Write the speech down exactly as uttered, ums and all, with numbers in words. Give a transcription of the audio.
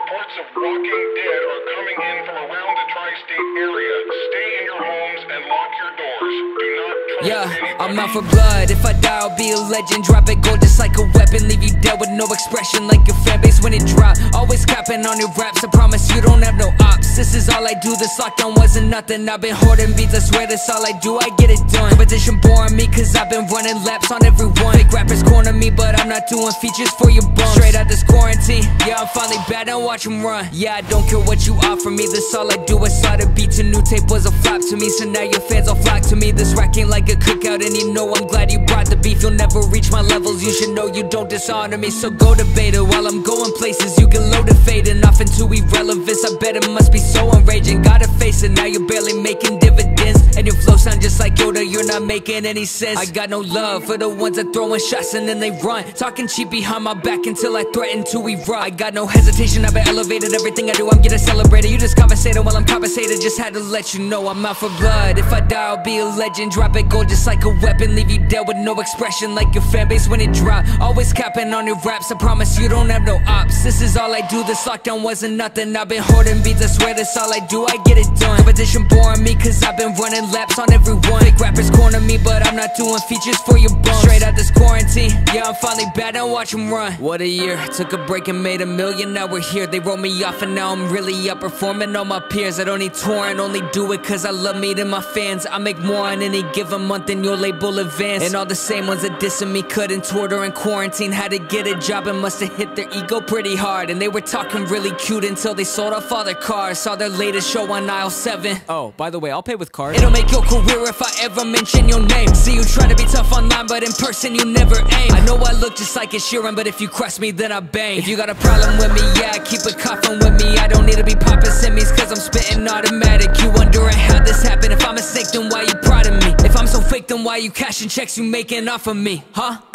Reports of walking dead are coming in from around the tri-state area. Stay in your homes and lock your doors. Do not trust Yeah, anybody. I'm out for blood. If I die, I'll be a legend. Drop it gold just like a weapon. Leave you dead with no expression, like your fan base when it drop. Always capping on your raps. I promise you don't have no ops. This is all I do. This lockdown wasn't nothing. I've been hoarding beats. I swear this all I do. I get it done. Competition boring me, cause I've been running laps on everyone. Fake rappers corner me, but I'm not doing features for your bums. Straight out this quarantine. Yeah, I'm finally bad. Now watch them run. Yeah, I don't care what you offer me. This all I do. I saw the beats. A new tape was a flop to me. So now your fans all flock to me. This rack ain't like a cookout, and you know I'm glad you brought the beef. You'll never reach my levels. You should know you don't dishonor me. So go debate it while I'm going places. You can load it, fading off into irrelevance. I bet it must be so enraging. Gotta face it, now you're barely making dividends. And your flow sound just like Yoda, you're not making any sense. I got no love for the ones that throwing shots and then they run, talking cheap behind my back until I threaten to erupt. I got no hesitation, I've been elevated. Everything I do, I'm getting celebrated. You just conversating while I'm compensated. Just had to let you know I'm out for blood. If I die, I'll be a legend. Drop it gold just like a weapon. Leave you dead with no expression, like your fan base when it drop. Always capping on your raps. I promise you don't have no ops. This is all I do. This lockdown wasn't nothing. I've been hoarding beats. I swear this all I do. I get it done. Competition boring me, cause I've been running laps on everyone. Fake rappers corner me, but I'm not doing features for your bums. Straight out this quarantine. Yeah, I'm finally bad. Now watch them run. What a year. Took a break and made a million. Now we're here. They wrote me off and now I'm really outperforming all my peers. I don't need touring, only do it cause I love meeting my fans. I make more on any given month than your label advance. And all the same ones that dissing me couldn't tour during quarantine. Had to get a job and must have hit their ego pretty hard. And they were talking really cute until they sold off all their cars. Saw their latest show on aisle seven. Oh, by the way, I'll pay with card. It'll make your career if I ever mention your name. See you trying to be tough online, but in person you never aim. I know I look just like a Sheeran, but if you cross me, then I bang. If you got a problem with me, yeah, I keep a coffin with me. I don't need to be popping semis, cause I'm spitting automatic. You wondering how this happened? If I'm a mistake, then why you proud of me? If I'm so fake, then why you cashing checks you making off of me, huh?